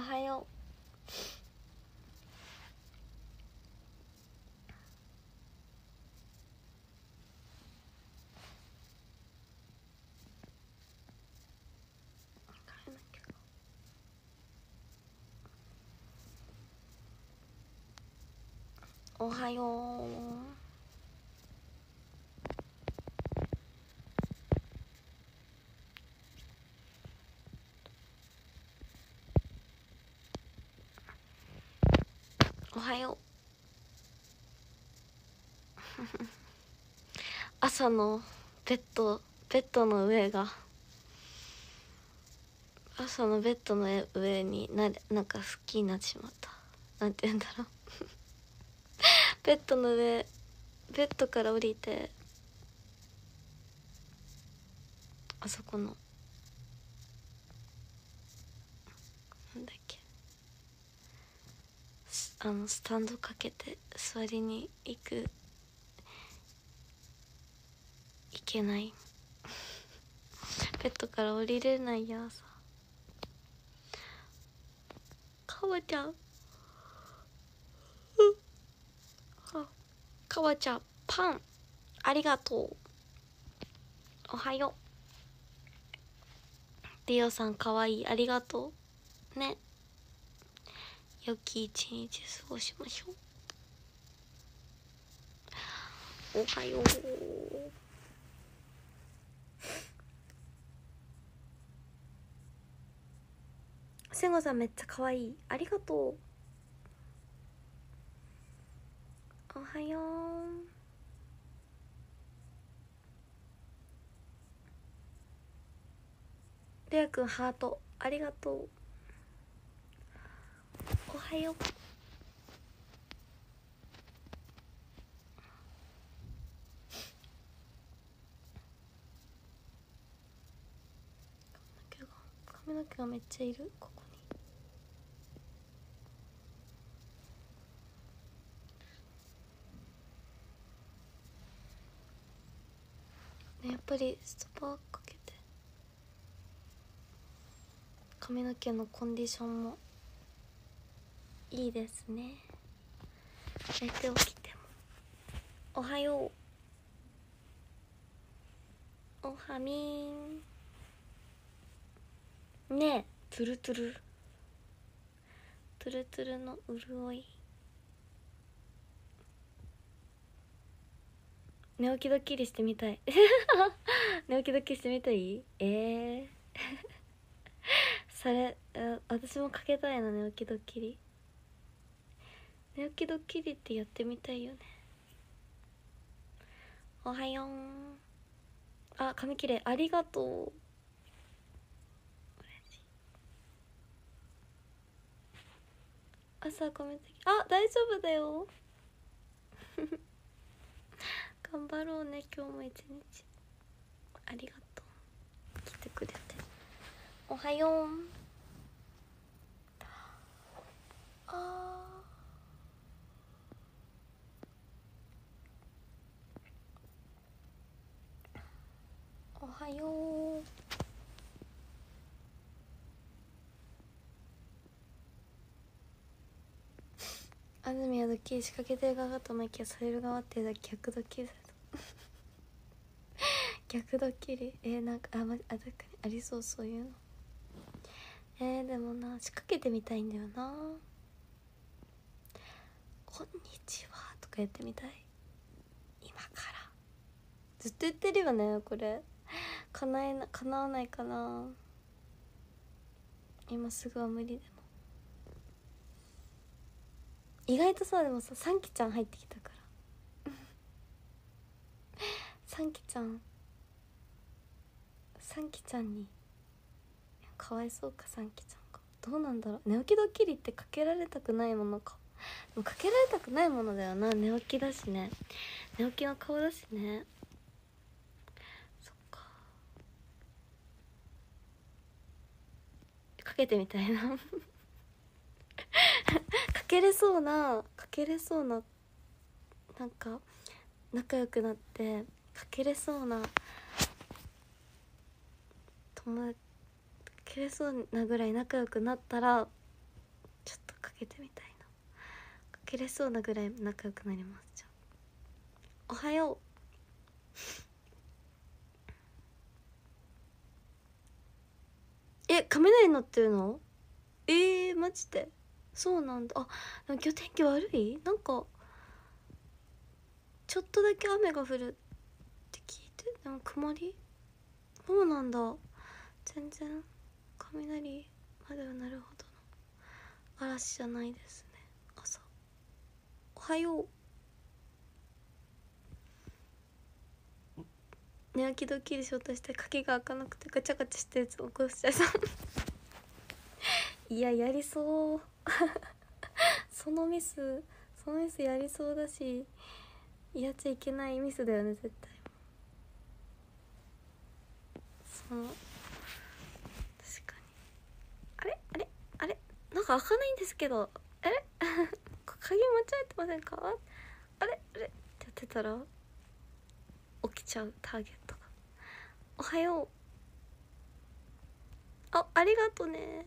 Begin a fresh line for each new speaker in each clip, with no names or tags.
はよう。おはよう。おはよう。朝のベッドの上が朝のベッドの上になんか好きになってしまった。なんて言うんだろうベッドから降りて、あそこのなんだっけ、スタンドかけて座りに行けないベッドから降りれないやさ。かわちゃん、かわちゃん、パンありがとう。おはよう。リオさんかわいい、ありがとうね。良き一日過ごしましょう。おはよう。せんごさんめっちゃかわいい、ありがとう。おはよう。レアくんハートありがとう。おはよう。髪の毛がめっちゃいる、ここにね。やっぱりストパーかけて髪の毛のコンディションもいいですね。寝て起きてもおはよう。おはみんねえ、トゥルトゥルトゥルトゥルの潤い。寝起きドッキリしてみたい寝起きドッキリしてみたい。それ私もかけたいな、寝起きドッキリ。寝起きドッキリってやってみたいよね。おはよう。あ、髪きれい、ありがとう。朝コメント、あ、大丈夫だよ頑張ろうね、今日も一日。ありがとう、来てくれて。おはよう。おはよう。安住はドッキリ仕掛けてる側と思いきやされる側ってだけ逆ドッキリされた逆ドッキリ、なんか確かにありそう、そういうの。でもな、仕掛けてみたいんだよな。こんにちはとかやってみたい、今から。ずっと言ってるよね、これ。叶わないかな、今すぐは無理。でも意外とさ、でもさ、サンキちゃん入ってきたからサンキちゃんにかわいそうか、サンキちゃんが。どうなんだろう、寝起きドッキリってかけられたくないものか。でもかけられたくないものだよな、寝起きだしね、寝起きの顔だしね。そっか、かけてみたいなかけれそうな、なんか仲良くなってかけれそうな友達、かけれそうなぐらい仲良くなったらけてみたいな。かけれそうなぐらい仲良くなります。じゃあおはよう。雷鳴ってるの？マジで？そうなんだ。あ、でも今日天気悪い？なんかちょっとだけ雨が降るって聞いて。でも曇り？そうなんだ。全然雷まではなるほどの嵐じゃないですね。朝おはよう。寝起きドッキリしようとして鍵が開かなくてガチャガチャしてるやつ起こしちゃいそういや、やりそうそのミスやりそうだし、やっちゃいけないミスだよね絶対。確かに。あれなんか開かないんですけど、鍵間違えてませんか？あれってやってたら起きちゃうターゲットが。おはよう。ありがとね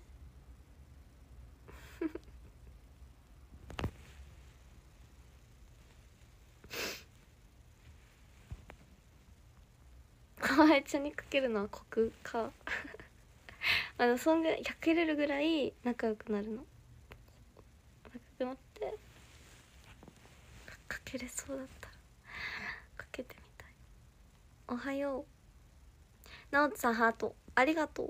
かわいちゃんにかけるのはコクかそんぐらいかけれるぐらい仲良くなるの。仲良くなってかけれそうだったらかけてみたい。おはよう。なおつさんハートありがとう。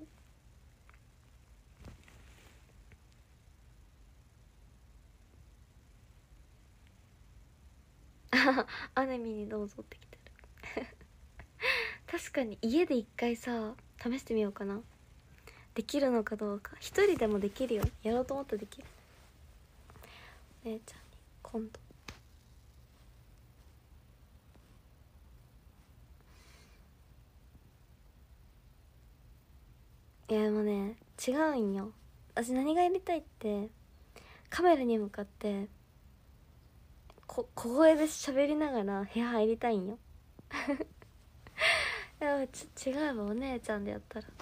アネミにどうぞって来てる確かに家で一回さ試してみようかな。できるのかどうか。一人でもできるよ。やろうと思ったらできる。姉ちゃんに今度。いやでもね違うんよ。私何がやりたいってカメラに向かって小声で喋りながら部屋入りたいんよいや違うわ。お姉ちゃんでやったら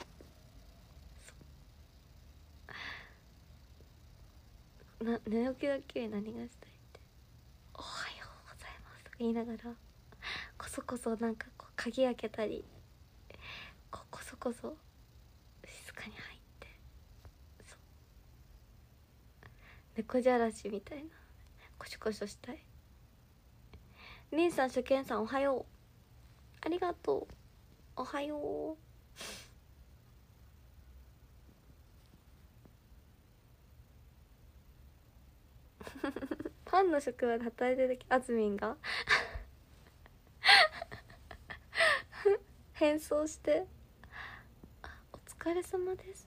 寝起きだけ何がしたいって、おはようございますとか言いながらこそこそなんかこう鍵開けたりこそこそ静かに入って、そう猫じゃらしみたいなコシコシしたい。りんさん初見さんおはよう。ありがとう。おはようパンの職場で働いてる時あずみんが変装してお疲れ様です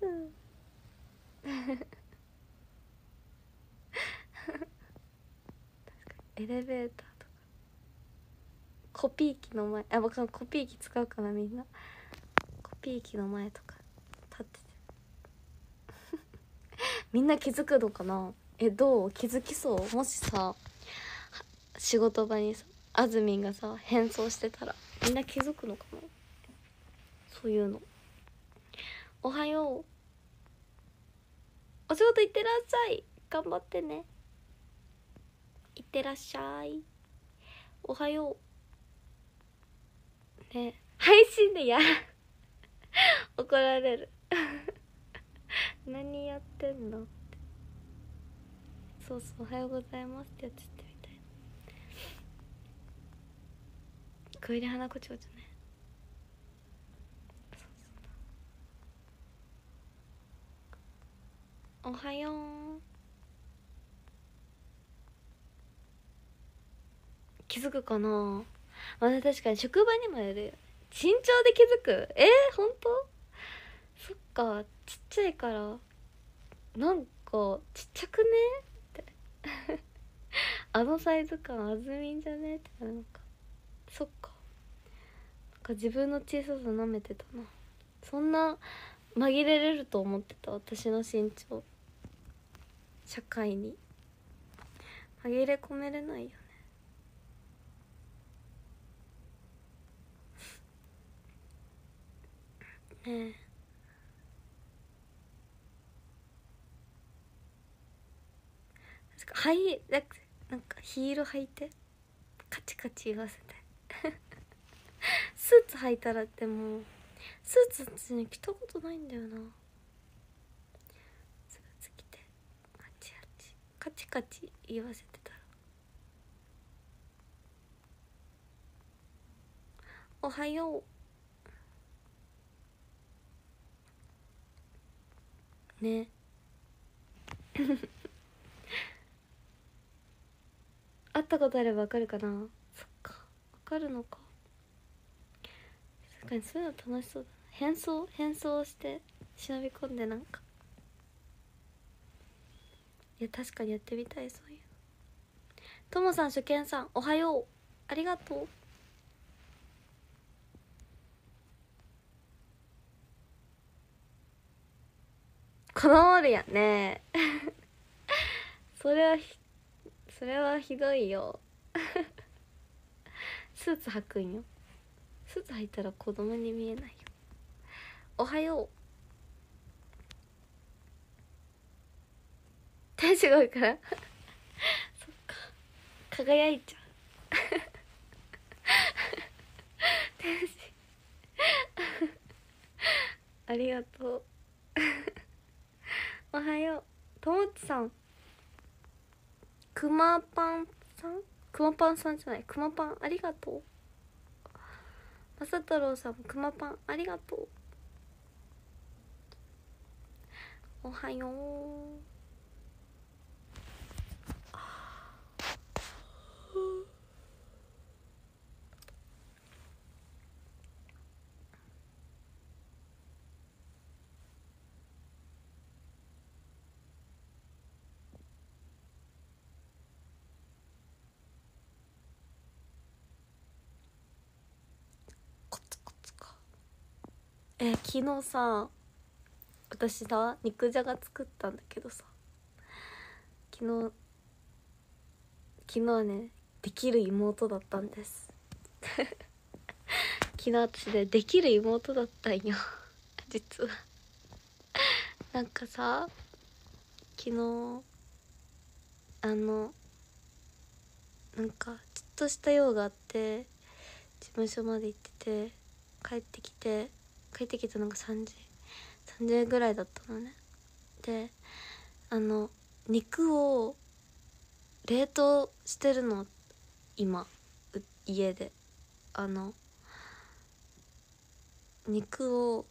エレベーターとかコピー機の前、僕はコピー機使うかな。みんなコピー機の前とか立っててみんな気づくのかな。どう？気づきそう？もしさ仕事場にさあずみんがさ変装してたらみんな気づくのかな。そういうの。おはよう。お仕事行ってらっしゃい。頑張ってね。いってらっしゃい。おはようね。配信で怒られる何やってんのって。そうおはようございますってやつってみたいな。小入花子長女ね。おはよう。気づくかな。確かに職場にもやるよ。身長で気づく？ほんと？そっか、ちっちゃいからなんかちっちゃくねってあのサイズ感あずみんじゃねってなるのか。そっか、なんか自分の小ささ舐めてたな。そんな紛れれると思ってた私の身長。社会に紛れ込めれないよね。ねなんかヒール履いてカチカチ言わせてスーツ履いたらってもうスーツってね着たことないんだよな。スーツ着てカチカチ言わせてたらおはようね会ったことあればわかるかな。そっかわかるのか。確かにそういうの楽しそうだな。変装して忍び込んでなんかいや確かにやってみたいそういうの。ともさん初見さんおはようありがとう。子供おるやんねそれはひどいよスーツ履くんよ。スーツ履いたら子供に見えないよ。おはよう天使が多いからそっか輝いちゃう天使ありがとうおはようともちさんくまパンさんくまパンさんじゃないくまパンありがとう。まさ太郎さんもくまパンありがとう。おはようコツコツか。昨日さ私さ肉じゃが作ったんだけどさ昨日はねできる妹だったんです昨日私でできる妹だったんよ実はなんかさ昨日なんかちょっとした用があって事務所まで行ってて帰ってきてなんか3時ぐらいだったのね。で肉を冷凍してるの今家で肉を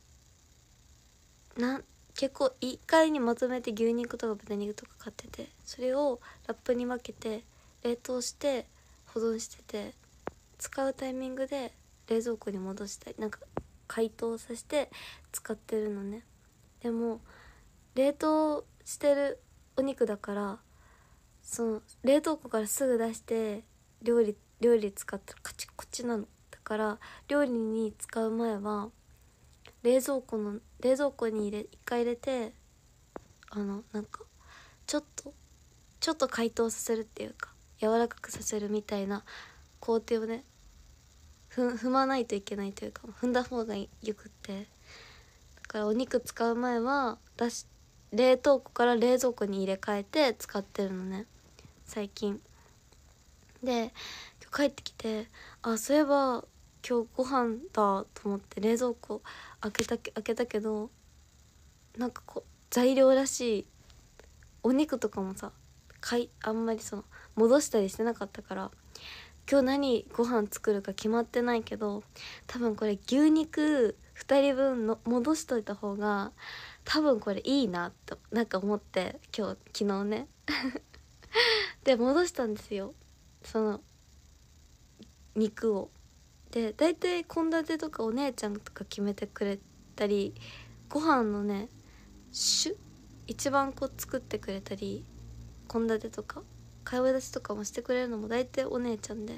結構1回にまとめて牛肉とか豚肉とか買っててそれをラップに分けて冷凍して保存してて使うタイミングで冷蔵庫に戻したりなんか解凍させて使ってるのね。でも冷凍してるお肉だからその冷凍庫からすぐ出して料理使ったらカチコチなのだから料理に使う前は冷蔵庫に一回入れてなんかちょっと解凍させるっていうか柔らかくさせるみたいな工程をね踏まないといけないというか踏んだ方がよくってだからお肉使う前は冷凍庫から冷蔵庫に入れ替えて使ってるのね最近で。今日帰ってきてそういえば今日ご飯だと思って冷蔵庫開けたけどなんかこう材料らしいお肉とかもさあんまり戻したりしてなかったから今日何ご飯作るか決まってないけど多分これ牛肉2人分の戻しといた方が多分これいいなとなんか思って昨日ねで戻したんですよその肉を。で大体献立とかお姉ちゃんとか決めてくれたりご飯のね一番作ってくれたり献立とか会話出しとかもしてくれるのも大体お姉ちゃんで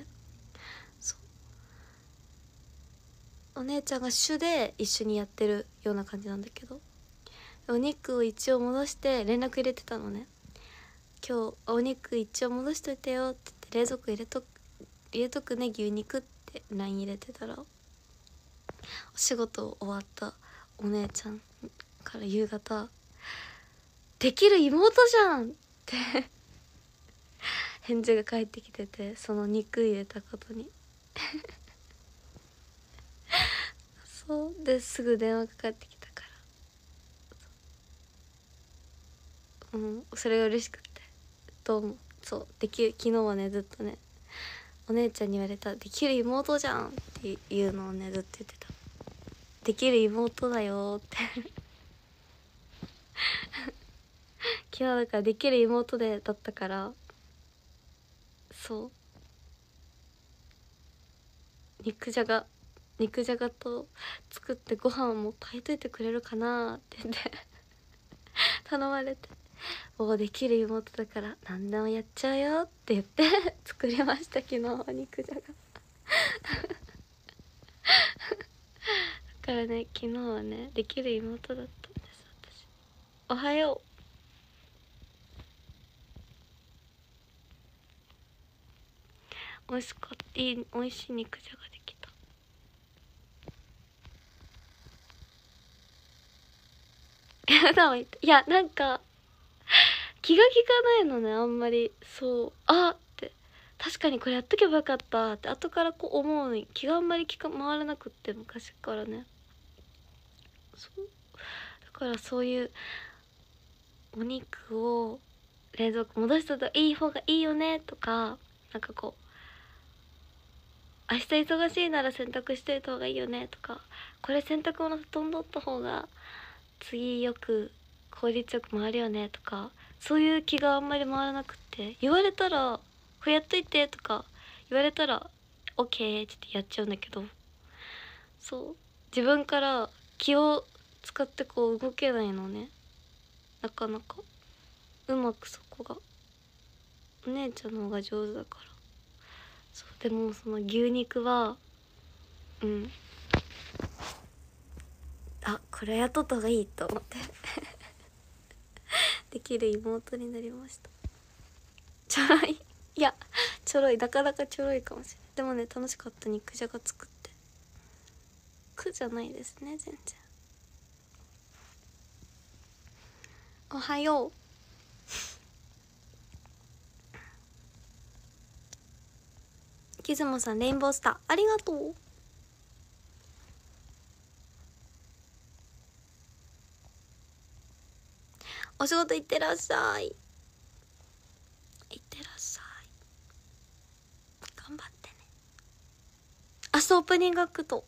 お姉ちゃんが主で一緒にやってるような感じなんだけどお肉を一応戻して連絡入れてたのね。今日お肉一応戻しといてよって言って冷蔵庫入れとくね牛肉って LINE 入れてたらお仕事終わったお姉ちゃんから夕方できる妹じゃんって返事が返ってきてて、その肉入れたことにそうですぐ電話かかってきたから、それが嬉しくて、そう昨日はねずっとねお姉ちゃんに言われた、できる妹じゃんっていうのをねずっと言ってた。できる妹だよって昨日だからできる妹だったから、そう肉じゃがと作ってご飯も炊いといてくれるかなって言って頼まれて、できる妹だから何でもやっちゃうよって言って作りました、昨日は肉じゃがだからね、昨日はねできる妹だったんです、私。おはよう。美味しかった、美味しい肉じゃができた。いやなんか気が利かないのね、あんまり。そう、って確かにこれやっとけばよかったって後からこう思うのに気があんまり回らなくって、昔からね。そうだからそういうお肉を冷蔵庫戻したといい方がいいよねとか、なんかこう明日忙しいなら洗濯しといた方がいいよねとか、これ洗濯物布団取った方が次よく効率よく回るよねとか、そういう気があんまり回らなくって、言われたら「これやっといて」とか言われたら「オッケー」ってやっちゃうんだけど、そう自分から気を使ってこう動けないのね、なかなかうまく。そこがお姉ちゃんの方が上手だから。そうでもその牛肉はこれやっとった方がいいと思ってできる妹になりました。ちょろい、いやちょろい、なかなかちょろいかもしれない。でもね楽しかった、肉じゃが作って。苦じゃないですね全然。おはよう。キズモさんレインボースターありがとう。お仕事行ってらっしゃい。行ってらっしゃい。頑張ってね。明日オープニングアクト。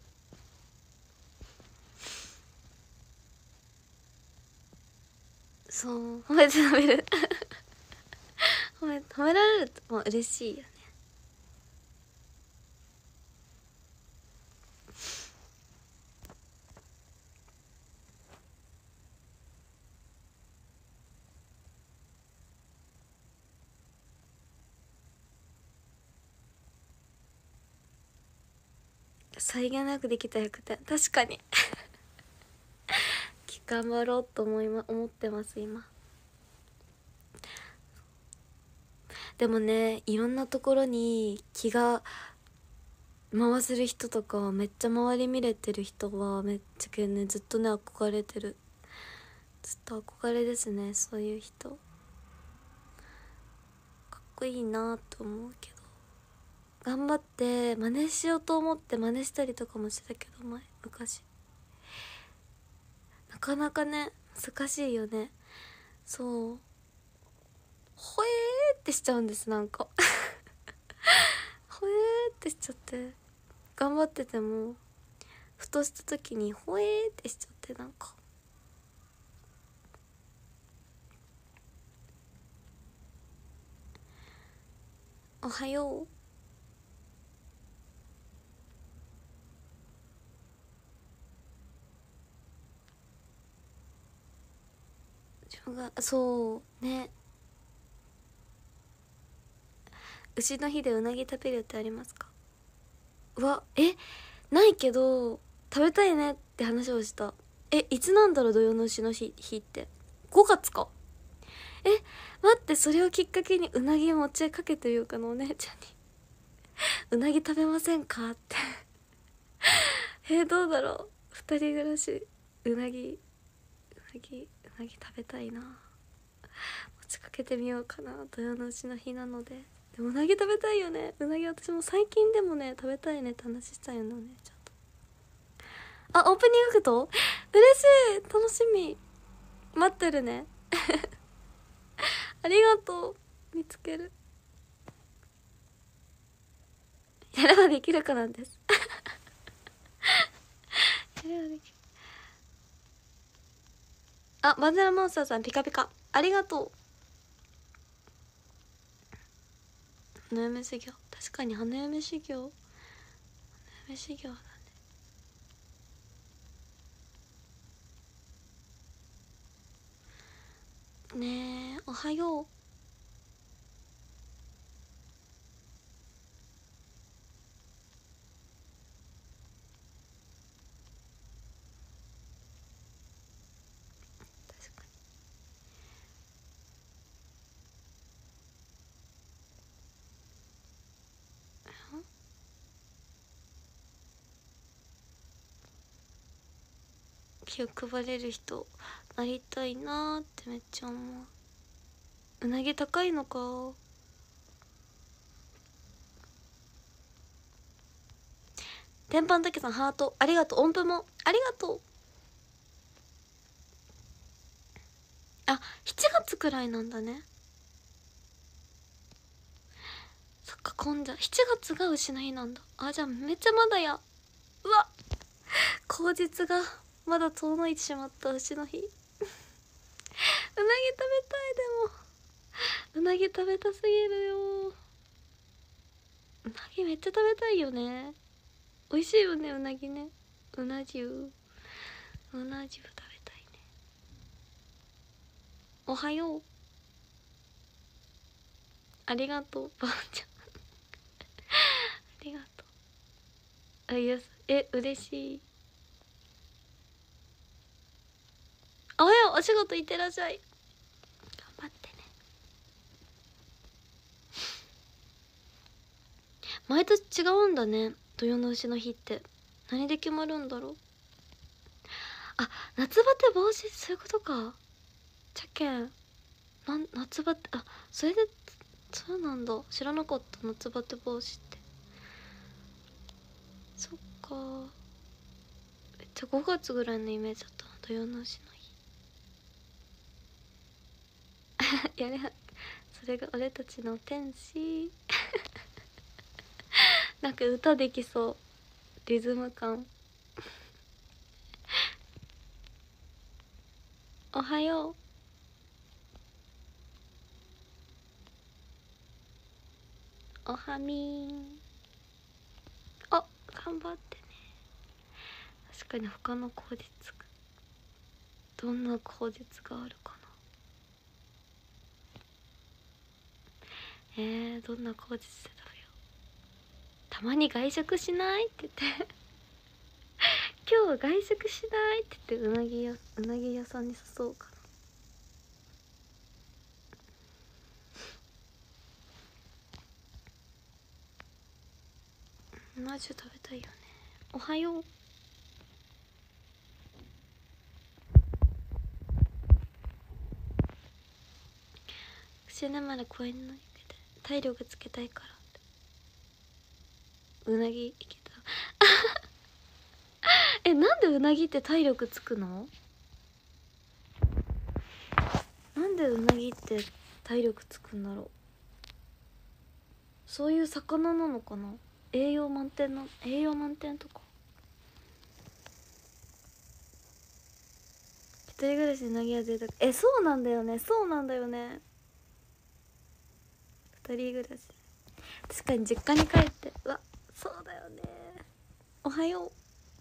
そう褒めて食べる褒められるともう嬉しいよね。さりげなくできた100点、確かに頑張ろうと思ってます今。でもねいろんなところに気が回せる人とか、めっちゃ周り見れてる人はめっちゃねずっとね憧れてる。ずっと憧れですね、そういう人。かっこいいなと思うけど、頑張って真似しようと思って真似したりとかもしてたけど、昔なかなかね難しいよね。そうほえーってしちゃうんです、なんかほえーってしちゃって、頑張っててもふとした時にほえーってしちゃって、なんかおはよう。自分がそうね、牛の日でうなぎ食べるってありますか？ないけど食べたいねって話をした。いつなんだろう、土用の牛の日って5月か。待って、それをきっかけにうなぎ持ちかけてみようかな、お姉ちゃんにうなぎ食べませんかってどうだろう、二人暮らしうなぎ食べたいな。持ちかけてみようかな、土用の丑の日なので。ででもうなぎ食べたいよね。うなぎ私も最近でもね食べたいねって話したいのね。ちゃんとオープニングアクト嬉しい、楽しみ、待ってるねありがとう、見つける、やればできるかなんですやればできる。バズラモンスターさんピカピカありがとう。花嫁修行、確かに花嫁修行、花嫁修行だね。ねえ、おはよう。確かに気を配れる人なりたいなーってめっちゃ思う。うなぎ高いのか。天パンたけさんハートありがとう。音符もありがとう。7月くらいなんだね。そっか、今度7月が牛の日なんだ。じゃあめっちゃまだや。うわ、口実がまだ遠のいてしまった。牛の日うなぎ食べたい。でもうなぎ食べたすぎるよ。うなぎめっちゃ食べたいよね。美味しいよね、うなぎね。うな重食べたいね。おはよう、ありがとうばあちゃんありがとう。いや、嬉しい。おはよう、お仕事行ってらっしゃい。頑張ってね。毎年違うんだね、土用の丑の日って。何で決まるんだろう。夏バテ防止、そういうことか。じゃけん夏バテ、それで、そうなんだ、知らなかった。夏バテ防止って。そっか。じゃあ5月ぐらいのイメージだったな、土用の丑の日やれ、それが俺たちの天使なんか歌できそう、リズム感おはよう、おはみーん。頑張ってね。確かに他の口実が、どんな口実があるかな。どんな口実で食べよう。たまに外食しないって言って今日は外食しないって言って、うなぎ屋さんに誘おうかな。うな重食べたいよね。おはよう、口根まで公園の行けて体力つけたいから。うなぎいけたなんでうなぎって体力つくの？なんでうなぎって体力つくんだろう。そういう魚なのかな。栄養満点とか。一人暮らしでうなぎは贅沢。そうなんだよね、そうなんだよね。二人暮らし、確かに実家に帰って、そうだよね。おはよう、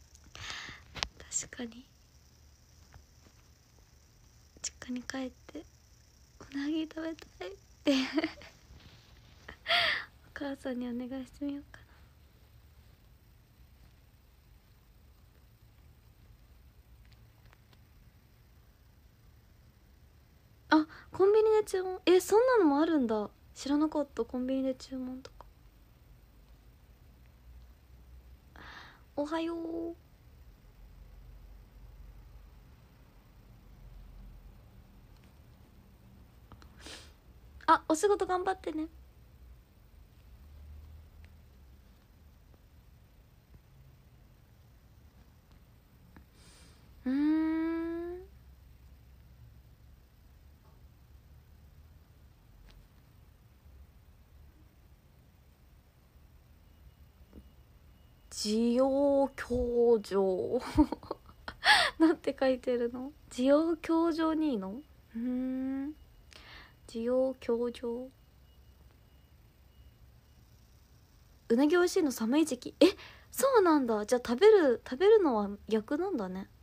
確かに実家に帰ってうなぎ食べたいってお母さんにお願いしてみようかな。コンビニで注文、そんなのもあるんだ。知らなかった。コンビニで注文とか。おはよう、お仕事頑張ってね。 需要教場なんて書いてるの？需要教場にいいの？需要教場。うなぎ美味しいの寒い時期。そうなんだ。じゃあ食べるのは逆なんだね。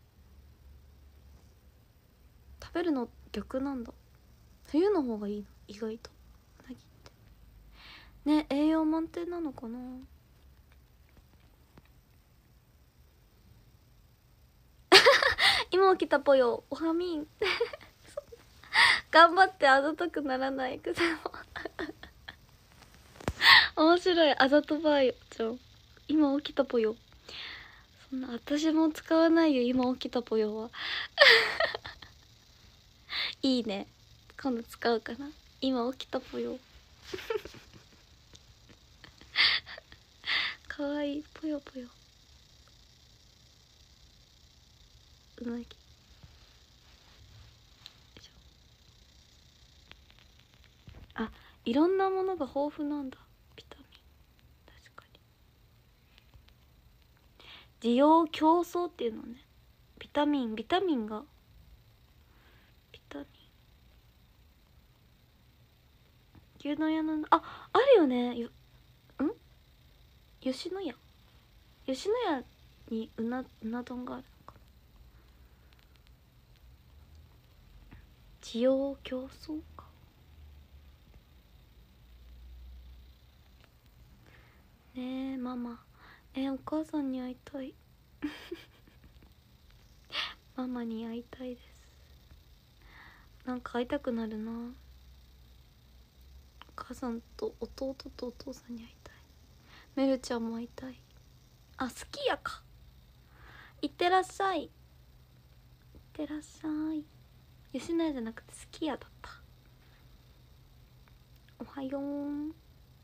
食べるの逆なんだ。冬の方がいいの意外と。うなぎってね、栄養満点なのかな。今起きたぽよ、おはみん頑張ってあざとくならないくせも面白い、あざとばーよちゃん。今起きたぽよ。そんな私も使わないよ、今起きたぽよは。いいね、今度使うかな。今起きたぽよかわいい、ぽよぽよ。うなぎ。あ、いろんなものが豊富なんだ、ビタミン。確かに需要競争っていうのね。ビタミンがビタミン、牛丼屋の、あるよね。吉野家にうな丼があるのかな。需要競争か。ねえママ、お母さんに会いたいママに会いたいです。なんか会いたくなるな。お母さんと弟とお父さんに会いたい。メルちゃんも会いたい。あ、好きやか。いってらっしゃい。いってらっしゃい。吉野家じゃなくて好きやだった。おはよう。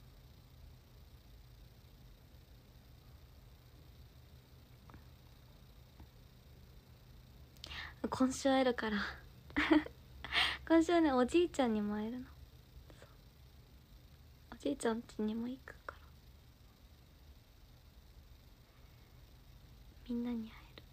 今週会えるから今週はね、おじいちゃんにも会えるの。おじいちゃん家にも行くから、みんなに会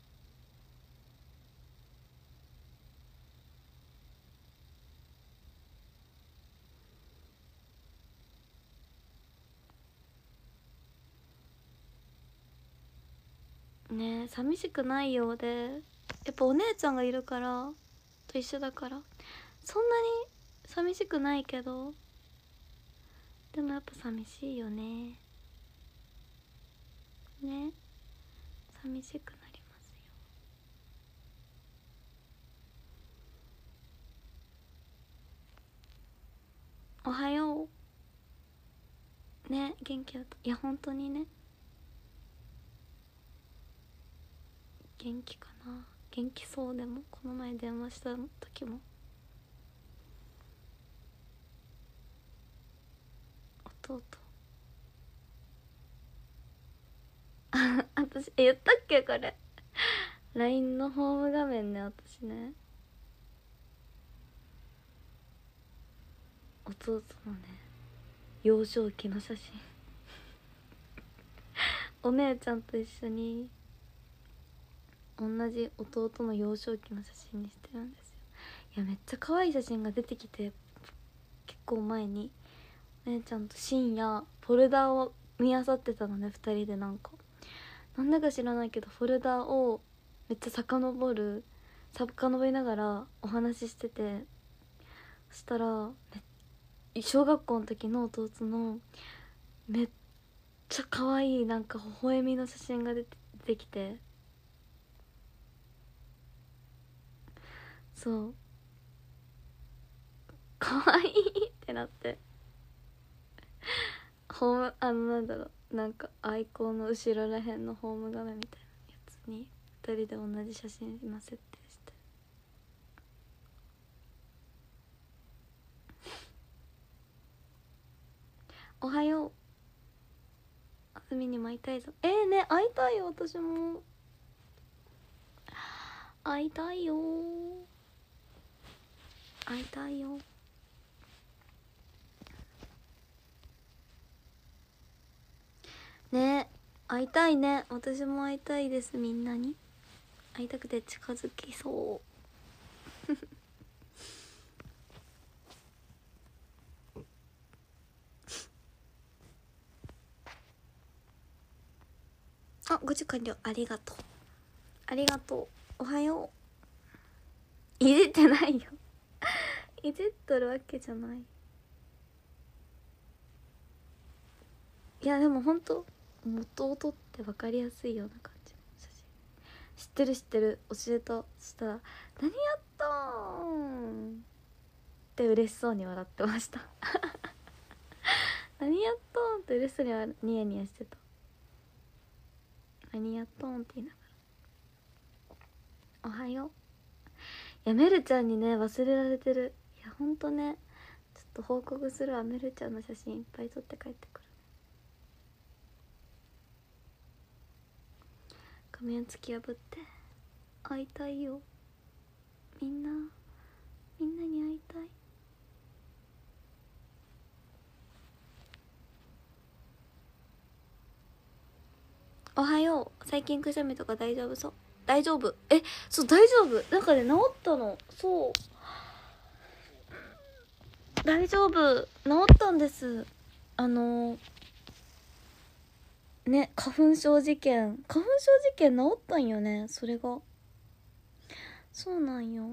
えるね。え寂しくないようで、やっぱお姉ちゃんがいるからと一緒だから、そんなに寂しくないけど、でもやっぱ寂しいよね。ね、寂しくなりますよ。おはようね。元気だと、いや本当にね、元気かな。元気そう。でもこの前電話した時も弟私言ったっけこれLINE のホーム画面ね。私ね、弟のね、幼少期の写真お姉ちゃんと一緒に同じ弟の幼少期の写真にしてるんですよ。いやめっちゃ可愛い写真が出てきて、結構前にお姉ちゃんと深夜フォルダを見漁ってたのね、2人で。なんでか知らないけどフォルダをめっちゃ遡りながらお話ししてて、そしたら小学校の時の弟のめっちゃ可愛い微笑みの写真が出てきて、そう可愛いってなって、ホームなんだろう、アイコンの後ろらへんのホーム画面みたいなやつに2人で同じ写真今設定して。おはよう。あずみにも会いたいぞ。ね、会いたいよ。私も会いたいよ。会いたいよ。ね、 会いたいね。私も会いたいです。みんなに会いたくて近づきそうあ、5時完了。ありがとう、ありがとう。おはよう。いじってないよいじっとるわけじゃない。いやでもほんと弟って分かりやすいような感じの写真。知ってる知ってる、教えた。そしたら「何やったん?」って嬉しそうに笑ってました何やったんって嬉しそうにニヤニヤしてた。何やったんって言いながらおはよう。いやメルちゃんにね忘れられてる。いやほんとね、ちょっと報告するわ。メルちゃんの写真いっぱい撮って帰ってくる。仮面突き破って会いたいよ。みんなに会いたい。おはよう。最近くしゃみとか大丈夫そう？大丈夫。そう大丈夫。なんかね治ったの。そう大丈夫、治ったんです。ね、花粉症事件治ったんよね。それがそうなんよ。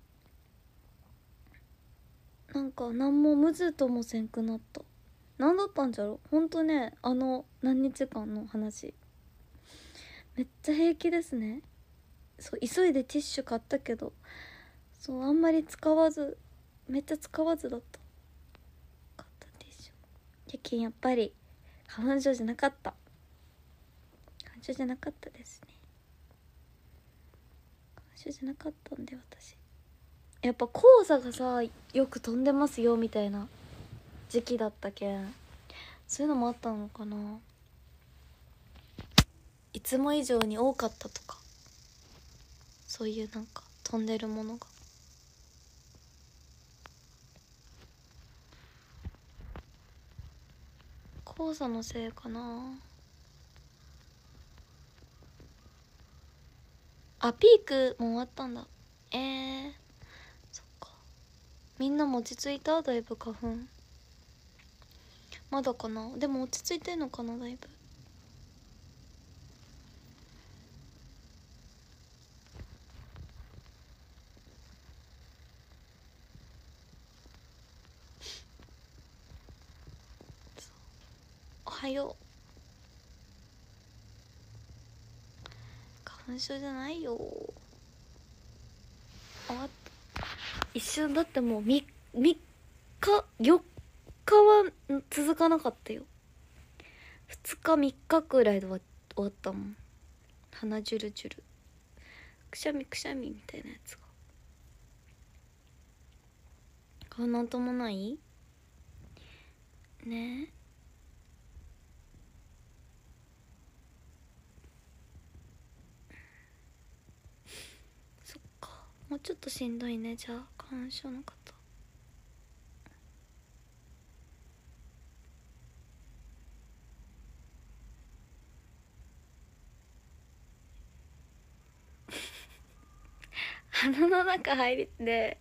なんか何もむずともせんくなった。なんだったんじゃろ。ほんとね、何日間の話めっちゃ平気ですね。そう急いでティッシュ買ったけど、そうあんまり使わず、めっちゃ使わずだった。買ったティッシュやけんやっぱり花粉症じゃなかった。花粉症じゃなかったですね。花粉症じゃなかったんで私。やっぱ黄砂がさよく飛んでますよみたいな時期だったけん、そういうのもあったのかな。いつも以上に多かったとか、そういうなんか飛んでるものが。黄砂のせいかな。あ、ピークもう終わったんだ。そっか。みんなも落ち着いた？だいぶ花粉まだかな。でも落ち着いてんのかな、だいぶ。おはよう。花粉症じゃないよ。終わった。一瞬だってもう3日4日は続かなかったよ。2日3日くらいで終わったもん。鼻ジュルジュルくしゃみくしゃみみたいなやつが。なんともないね。そっか、もうちょっとしんどいね。じゃあ花粉症の方鼻の中入りて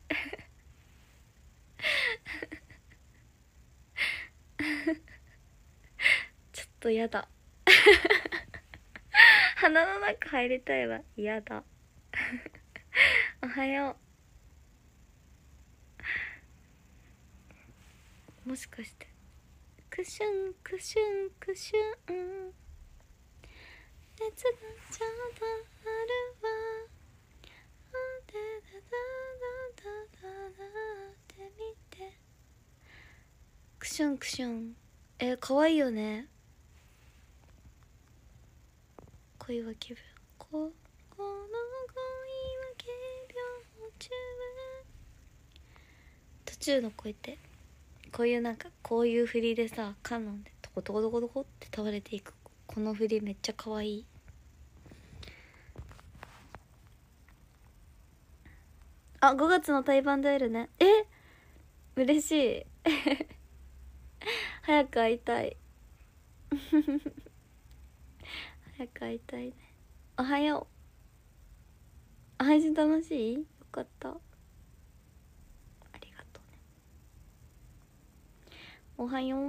ちょっとやだ鼻の中入りたいわ。やだおはよう。もしかしてクシュンクシュンクシュン熱がちょうどあるわでだだだだだってみてクシュンクシュン。かわいいよね。恋は気分、この恋は軽病中。途中の声ってこういうなんかこういう振りでさ、カノンでトコトコトコトコって倒れていくこの振りめっちゃ可愛い。あ、5月の対バンで会えるね。嬉しい早く会いたい早く会いたいね。おはよう。配信楽しい？よかった、ありがとうね。おはよう。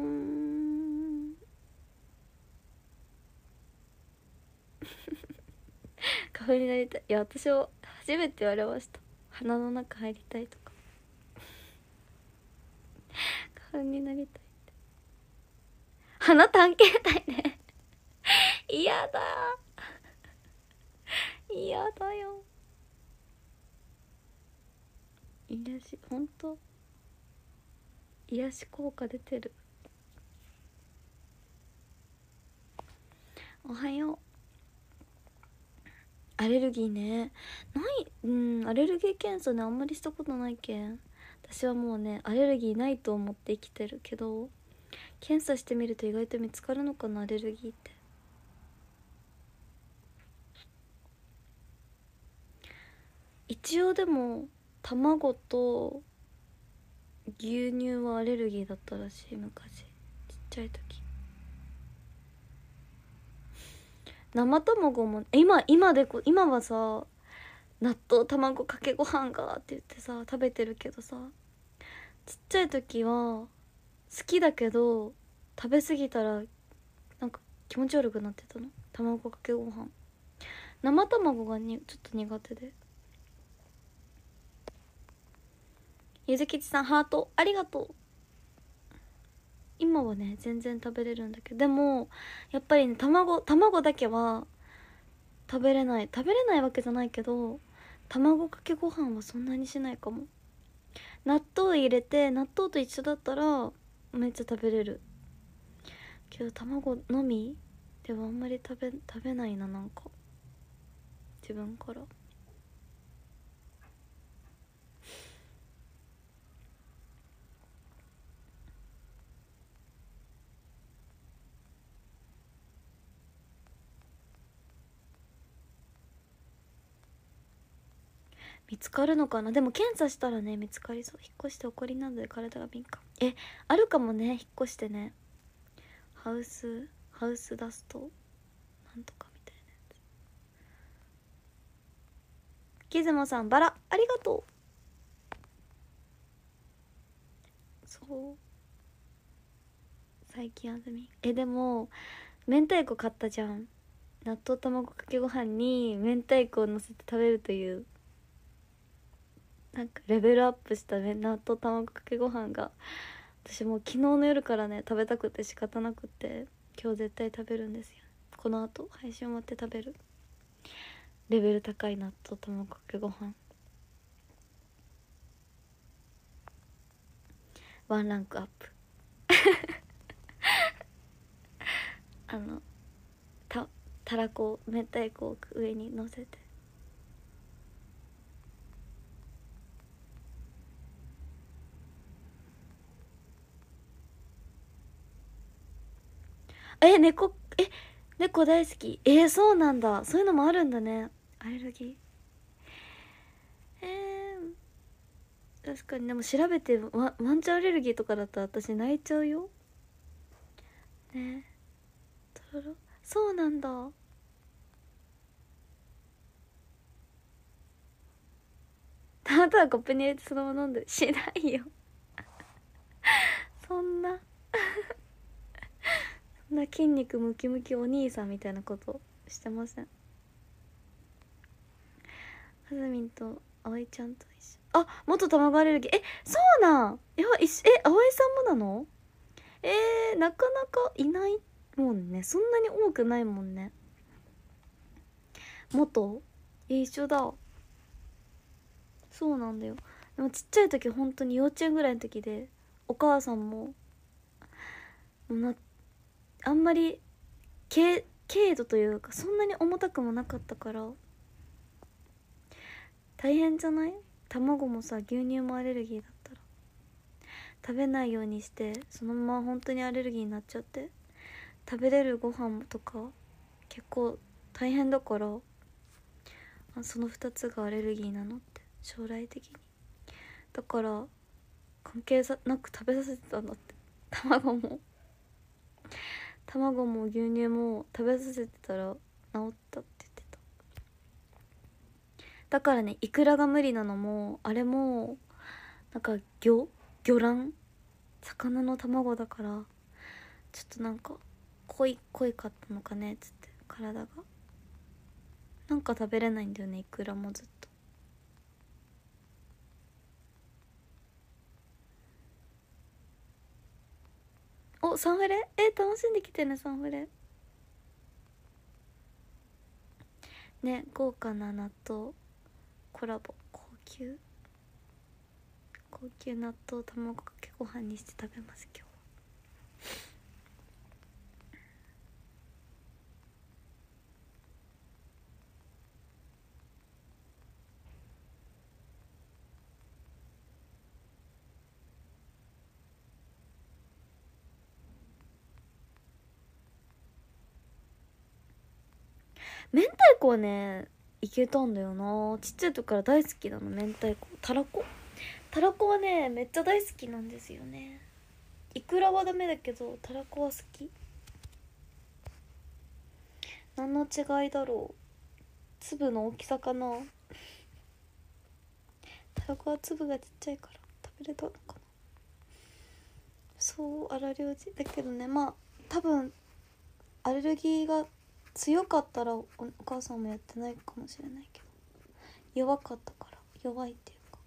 花粉になりたい。いや、私は初めて言われました。鼻の中入りたいとか。花粉になりたいって。鼻探検隊ね。嫌だ、嫌だよ。癒し、ほんと癒し効果出てる。おはよう。アレルギーね、ない。アレルギー検査ね、あんまりしたことないけん。私はもうね、アレルギーないと思って生きてるけど、検査してみると意外と見つかるのかな、アレルギーって。一応でも卵と牛乳はアレルギーだったらしい、昔ちっちゃい時。生卵も今はさ、納豆卵かけご飯がって言ってさ食べてるけどさ、ちっちゃい時は好きだけど食べ過ぎたらなんか気持ち悪くなってたの、卵かけご飯。生卵がちょっと苦手で。ゆずきちさんハートありがとう。今はね全然食べれるんだけど、でもやっぱりね、卵だけは食べれないわけじゃないけど、卵かけご飯はそんなにしないかも。納豆入れて納豆と一緒だったらめっちゃ食べれるけど、卵のみではあんまり食べないな、なんか自分から。見つかるのかな。でも検査したらね見つかりそう。引っ越して怒りなどで体が敏感。あるかもね、引っ越してね。ハウスダストなんとかみたいなやつ。キズモさんバラありがとう。そう最近あずみでも明太子買ったじゃん。納豆卵かけご飯に明太子をのせて食べるという、なんかレベルアップした納豆卵かけご飯が、私もう昨日の夜からね食べたくて仕方なくて、今日絶対食べるんですよ。この後配信終わって食べる。レベル高い納豆卵かけご飯、ワンランクアップ。たらこ明太子を上にのせて。猫大好き。そうなんだ、そういうのもあるんだね、アレルギー。確かに。でも調べてワンちゃんアレルギーとかだったら私泣いちゃうよね。とろろ、そうなんだ。たまたまコップに入れてそのまま飲んでしないよ。そんなそんな筋肉ムキムキお兄さんみたいなことしてません。はずみんと葵ちゃんと一緒。元卵アレルギー。そうなん。葵さんもなの？なかなかいないもんね。そんなに多くないもんね。元一緒だ。そうなんだよ。でもちっちゃい時、本当に幼稚園ぐらいの時で、お母さんもあんまり軽度というかそんなに重たくもなかったから大変じゃない？卵もさ牛乳もアレルギーだったら食べないようにして、そのまま本当にアレルギーになっちゃって、食べれるご飯とか結構大変だから、その2つがアレルギーなのって、将来的に。だから関係なく食べさせてたんだって。卵も牛乳も食べさせてたら治ったって言ってた。だからね、イクラが無理なのもあれもなんか魚卵、魚の卵だからちょっとなんか濃かったのかねっつって、体がなんか食べれないんだよね、イクラもずっと。お、サンフレ楽しんできてね、サンフレね。豪華な納豆コラボ、高級納豆卵かけご飯にして食べます今日。明太子はねいけたんだよな、ちっちゃい時から大好きなの。明太子、たらこはねめっちゃ大好きなんですよね。イクラはダメだけどたらこは好き。何の違いだろう、粒の大きさかな。たらこは粒がちっちゃいから食べれたのかな。そう、荒療治だけどね、まあ多分アレルギーが強かったら お母さんもやってないかもしれないけど、弱かったから、弱いっていうか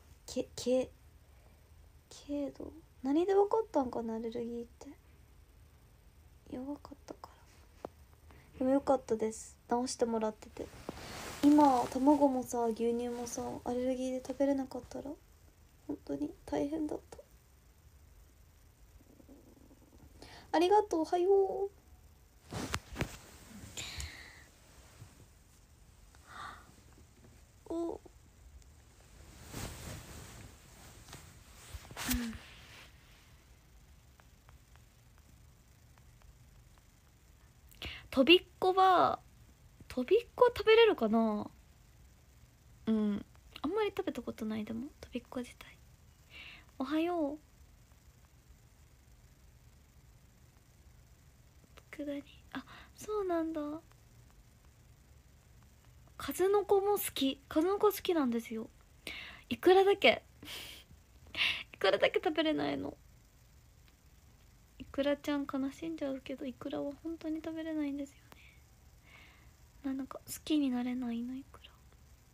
軽度、何で分かったんかな、アレルギーって。弱かったから。でもよかったです、治してもらってて。今卵もさ牛乳もさアレルギーで食べれなかったら本当に大変だった。ありがとう、おはよう。お、とびっこは食べれるかな。うん、あんまり食べたことない。でもとびっこ自体。おはよう。佃煮、あ、そうなんだ。数の子も好き、数の子好きなんですよ。いくらだけ食べれないの。いくらちゃん悲しんじゃうけど、いくらは本当に食べれないんですよね。なんか好きになれないの、いくら。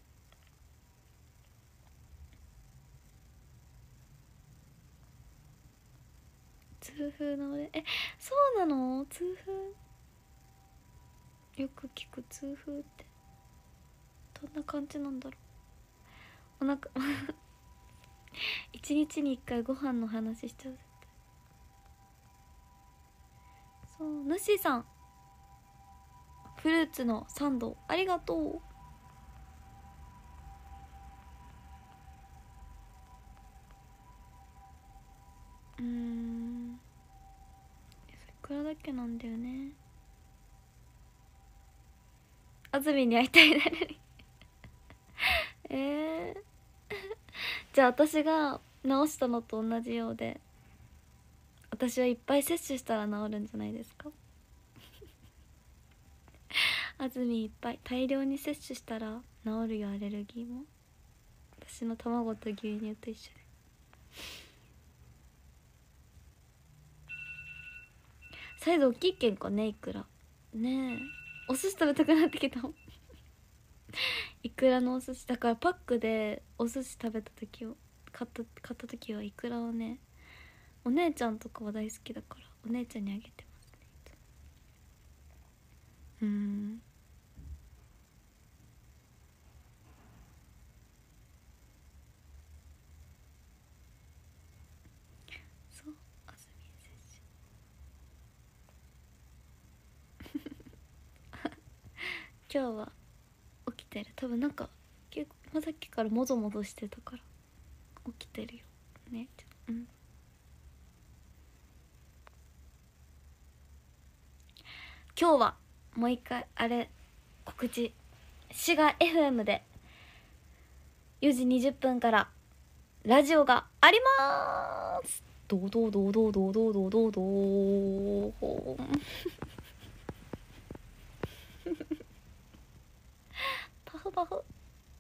痛風の俺、そうなの？痛風よく聞く。痛風ってどんな感じなんだろう。お腹一日に一回ご飯の話しちゃう絶対。そう、ぬしーさんフルーツのサンドありがとう。いくらだけなんだよね。あずみに会いたいなるじゃあ私が治したのと同じようで、私はいっぱい摂取したら治るんじゃないですか。あずみいっぱい大量に摂取したら治るよ、アレルギーも。私の卵と牛乳と一緒で。サイズ大きいけんかね、いくらねえ。お寿司食べたくなってきたいくらのお寿司だから、パックでお寿司食べた時を買った時はいくらをね、お姉ちゃんとかは大好きだからお姉ちゃんにあげてますね。そう、あずみん摂取今日は起きてる。多分なんか結構さっきからもぞもぞしてたから起きてるよね。今日はもう一回あれ告知。滋賀 FM で4時20分からラジオがありまーす。どうどうどうどうどうどうどうどうどうフパフ。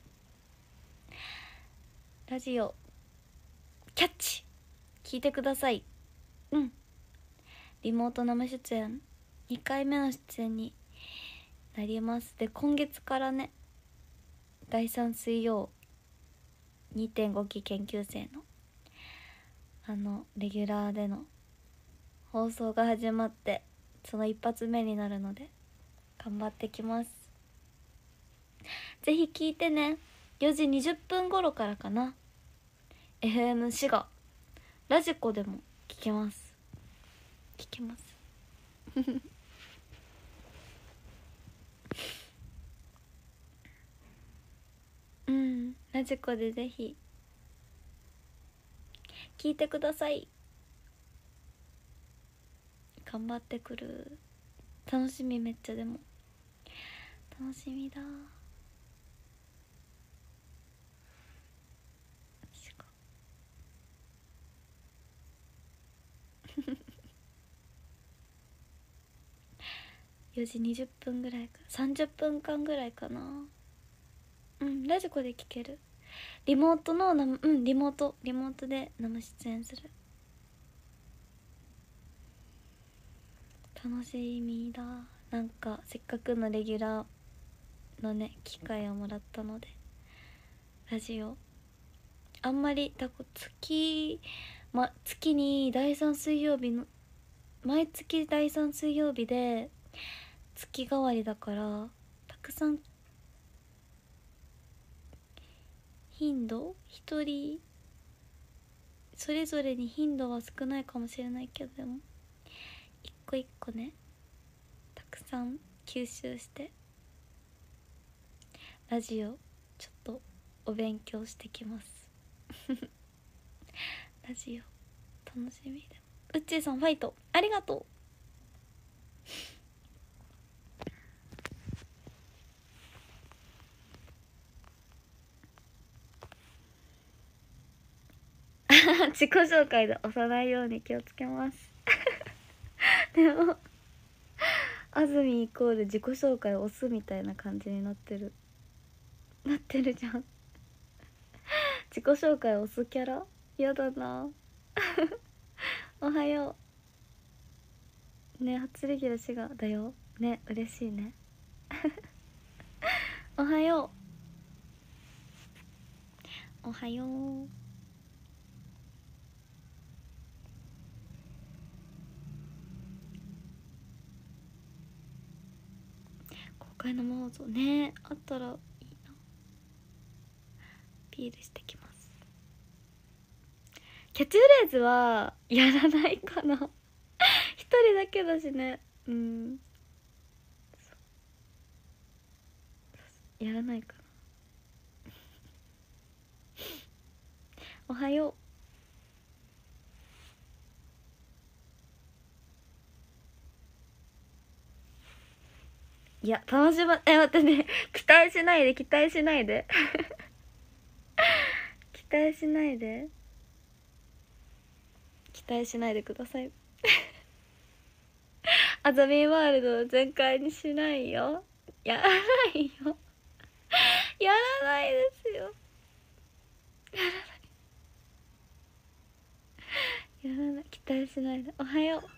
ラジオキャッチ聞いてください。うん、リモート生出演2回目の出演になります。で、今月からね、第3水曜 2.5 期研究生のレギュラーでの放送が始まって、その一発目になるので頑張ってきます。ぜひ聞いてね。4時20分頃からかな。 FM 滋賀ラジコでも聞けます。うん、ラジコでぜひ聞いてください。頑張ってくる。楽しみ、めっちゃ。でも楽しみだ。4時20分ぐらいか、30分間ぐらいかな。うん、ラジコで聞ける。リモートのリモートで生出演する。楽しみだ。なんかせっかくのレギュラーのね機会をもらったので、ラジオあんまり月に第3水曜日の毎月第3水曜日で月替わりだから、たくさん頻度一人それぞれに頻度は少ないかもしれないけど、でも一個一個ねたくさん吸収してラジオちょっとお勉強してきますラジオ楽しみ。でもうっちーさんファイトありがとう自己紹介で押さないように気をつけますでも安住イコール自己紹介を押すみたいな感じになってるじゃん自己紹介を押すキャラやだなおはようね、初レギュラー滋賀だよね、嬉しいねおはよう公開生放送ね、あったらいいな。ピールしてきます。キャッチフレーズはやらないかな一人だけだしね。うん、やらないかなおはよう。いや楽し待ってね期待しないで期待しないで期待しないで期待しないでくださいあざみワールド全開にしないよ。やらないよやらないですよ。やらない、期待しないで。おはよう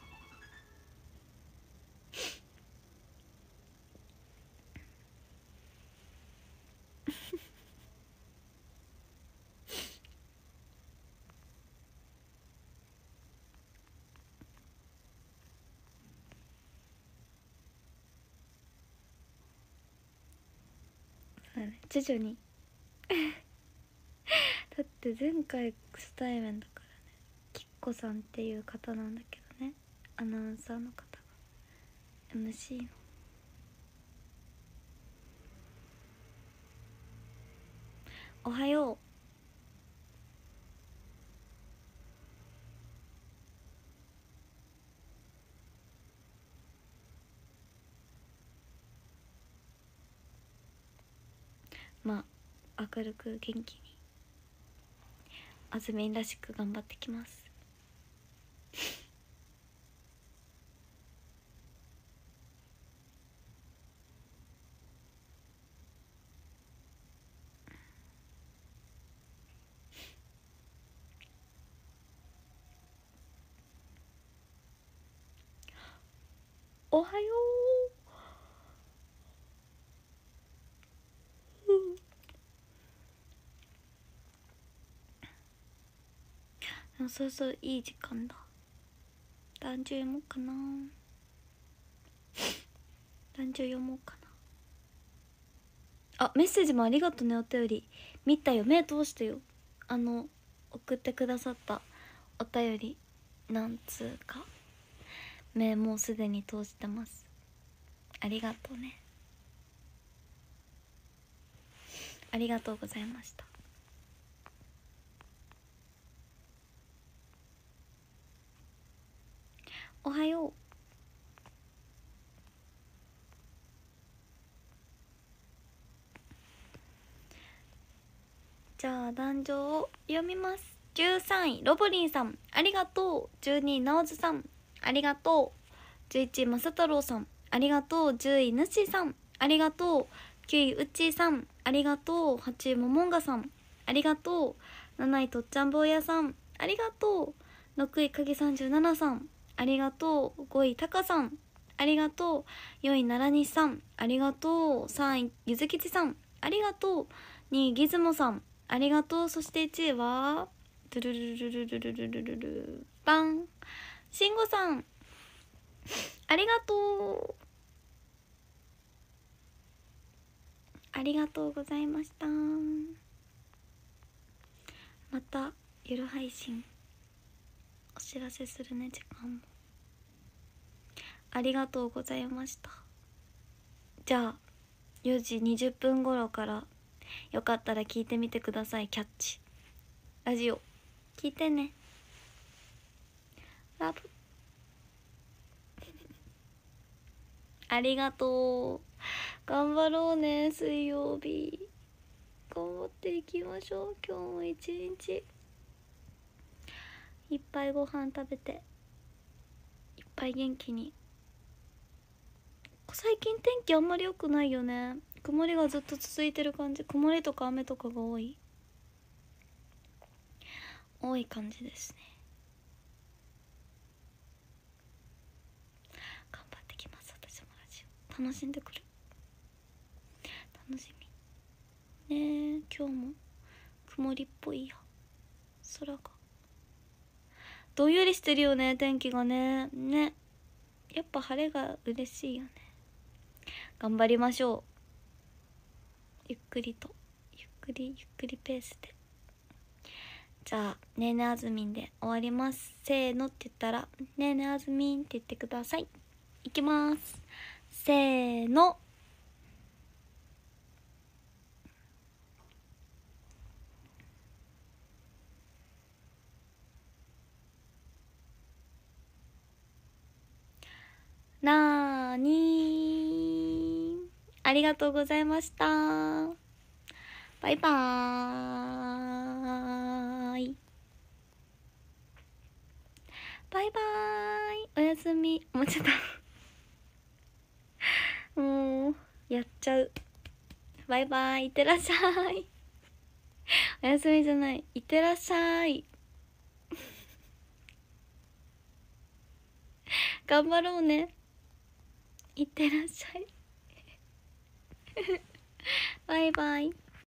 そうね、徐々にだって前回初対面だからね。きっこさんっていう方なんだけどね、アナウンサーの方が MC の。おはよう。まあ明るく元気にあずみんらしく頑張ってきますおはよう。そろそろいい時間だ。団長読もうかな。団長読もうかな。あ、メッセージもありがとうね。お便り見たよ。目通してよ。送ってくださったお便り、なんつうか目もうすでに通してます。ありがとうね。ありがとうございました。おはよう。じゃあ壇上を読みます。13位ロボリンさんありがとう。12位なおずさんありがとう。11位まさ太郎さんありがとう。10位ぬっしーさんありがとう。9位うっちーさんありがとう。8位ももんがさんありがとう。7位とっちゃん坊やさんありがとう。6位影37さんありがとう。5位たかさんありがとう。4位ならにしさんありがとう。3位ゆずきちさんありがとう。2位ギズモさんありがとう。そして1位はドゥルルルルルルルルルルバンしんごさんありがとう。ありがとうございました。また夜配信お知らせするね。時間もありがとうございました。じゃあ4時20分頃からよかったら聞いてみてください。キャッチラジオ聞いてね。ラブありがとう。頑張ろうね。水曜日頑張っていきましょう。今日も一日いっぱいご飯食べていっぱい元気に。最近天気あんまり良くないよね。曇りがずっと続いてる感じ。曇りとか雨とかが多い感じですね。頑張ってきます。私もラジオ楽しんでくる。楽しみねえ。今日も曇りっぽいや。空がどんよりしてるよね。天気がね。やっぱ晴れが嬉しいよね。頑張りましょう。ゆっくりとゆっくりペースで。じゃあねえねあずみんで終わります。せーのって言ったらねえねあずみんって言ってください。いきます。せーの。なーにー。ありがとうございました。バイバーイ。バイバーイ。おやすみ。もうちょっともうやっちゃう。バイバイ。いってらっしゃい。おやすみじゃない。いってらっしゃい。頑張ろうね。いってらっしゃい。バイバイ。